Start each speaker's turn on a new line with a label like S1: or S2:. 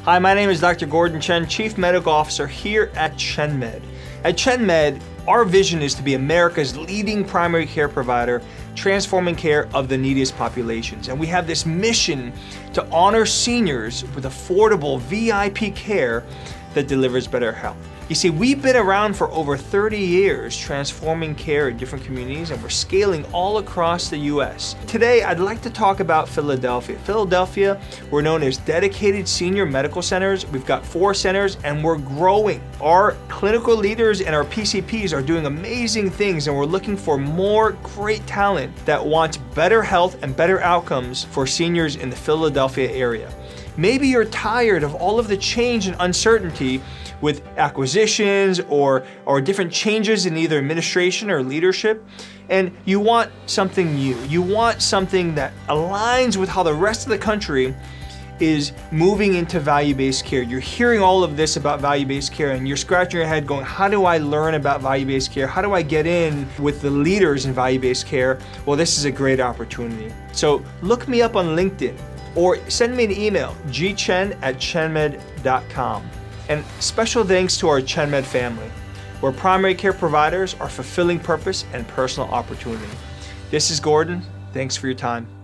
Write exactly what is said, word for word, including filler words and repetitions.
S1: Hi, my name is Doctor Gordon Chen, Chief Medical Officer here at ChenMed. At ChenMed, our vision is to be America's leading primary care provider, transforming care of the neediest populations. And we have this mission to honor seniors with affordable V I P care that delivers better health. You see, we've been around for over thirty years transforming care in different communities, and we're scaling all across the U S. Today, I'd like to talk about Philadelphia. Philadelphia, we're known as dedicated senior medical centers. We've got four centers and we're growing. Our clinical leaders and our P C Ps are doing amazing things, and we're looking for more great talent that wants better health and better outcomes for seniors in the Philadelphia area. Maybe you're tired of all of the change and uncertainty with acquisitions or, or different changes in either administration or leadership, and you want something new. You want something that aligns with how the rest of the country is moving into value-based care. You're hearing all of this about value-based care and you're scratching your head going, how do I learn about value-based care? How do I get in with the leaders in value-based care? Well, this is a great opportunity. So look me up on LinkedIn or send me an email, g chen at chenmed dot com. And special thanks to our ChenMed family, where primary care providers are fulfilling purpose and personal opportunity. This is Gordon. Thanks for your time.